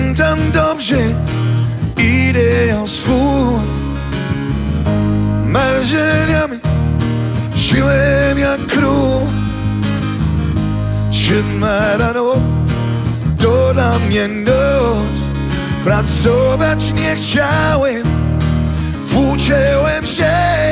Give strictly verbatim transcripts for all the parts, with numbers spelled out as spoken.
pamiętam dobrze ideał swój. Marzeniami żyłem jak król. Siódma rano to dla mnie noc. Pracować nie chciałem, włóczyłem się.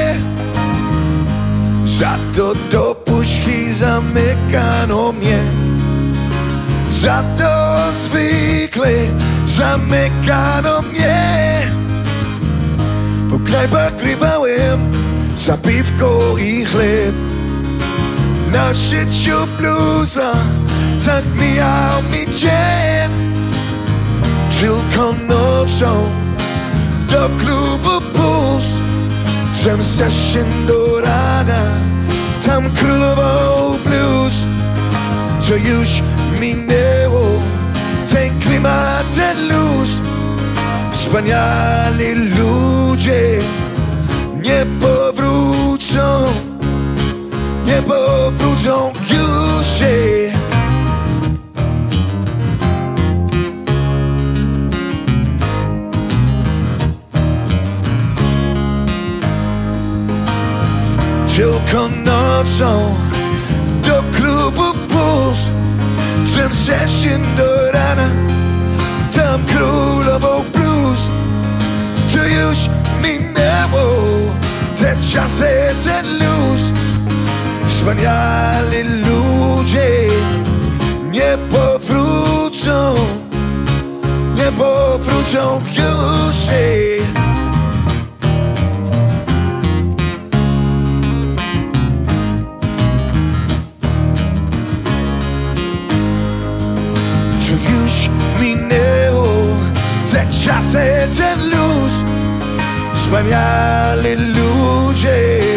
Za to do puszki zamykano mnie. Za to zwykle zamykano mnie. Po knajpach grywałem za piwko i chleb. Na życiu bluza tak mijał mi dzień. Tylko nocą do klubu puls. Dżem session do rana, tam królował blues. To już minęło, ten klimat, ten luz. Wspaniali ludzie nie powrócą, nie powrócą już się. Tylko nocą do klubu puls. Dżem session do rana, tam królował blues. To już minęło, te czasy, ten luz. Wspaniali ludzie nie powrócą, nie powrócą już się. Czasy, ten luz. Wspaniali ludzie